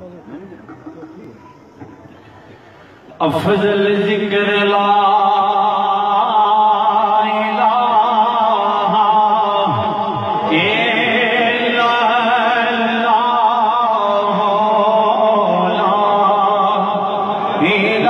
افضل ذکر لا الہ الا اللہ لا الہ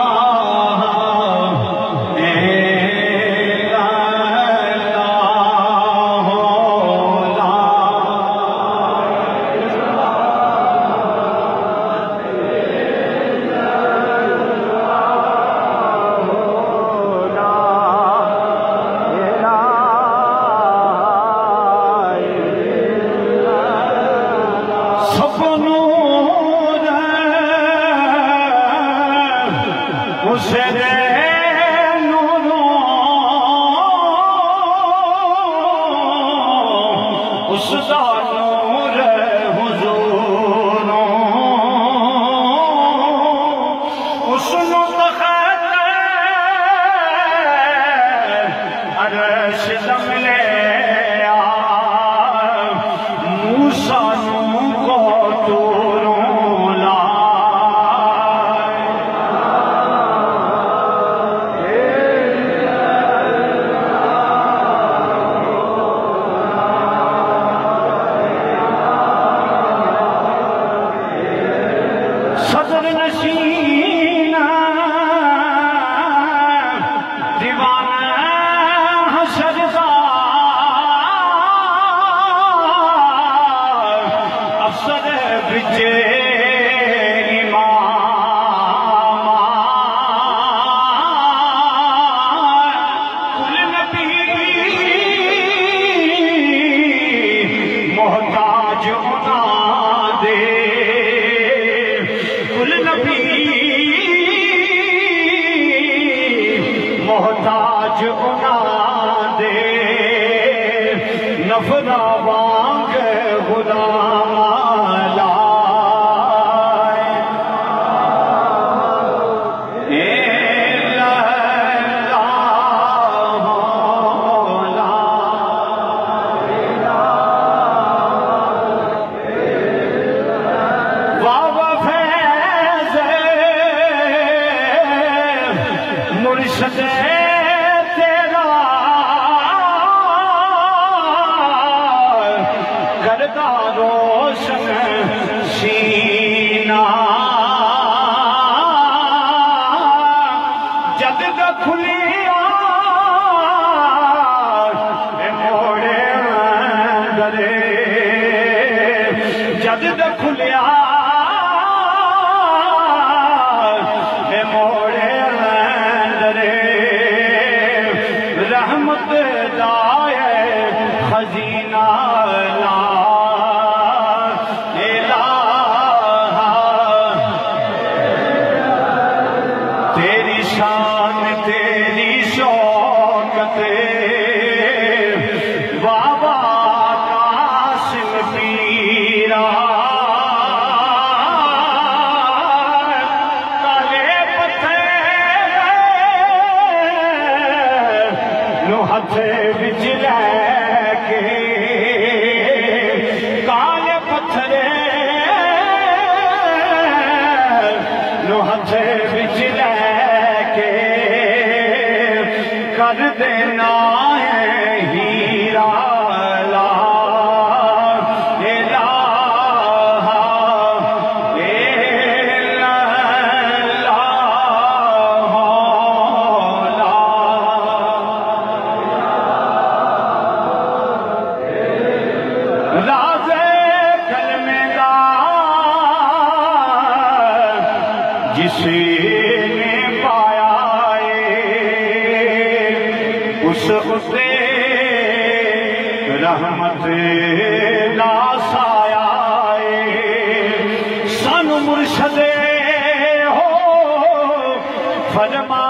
محتاج بنا دے نفرا وانگ غلام لائے بابا فیض مرشد روشن سینہ جد کھلیا موڑے درے جد کھلیا موڑے درے رحمت دائے خزینہ بابا قاسم پیرا کالے پتھر نو ہتھ وچ لے کے کالے پتھر نو ہتھ وچ لے کے کر دینا جسے نے پایا اس رحمت لا سایا سن مرشد ہو فرما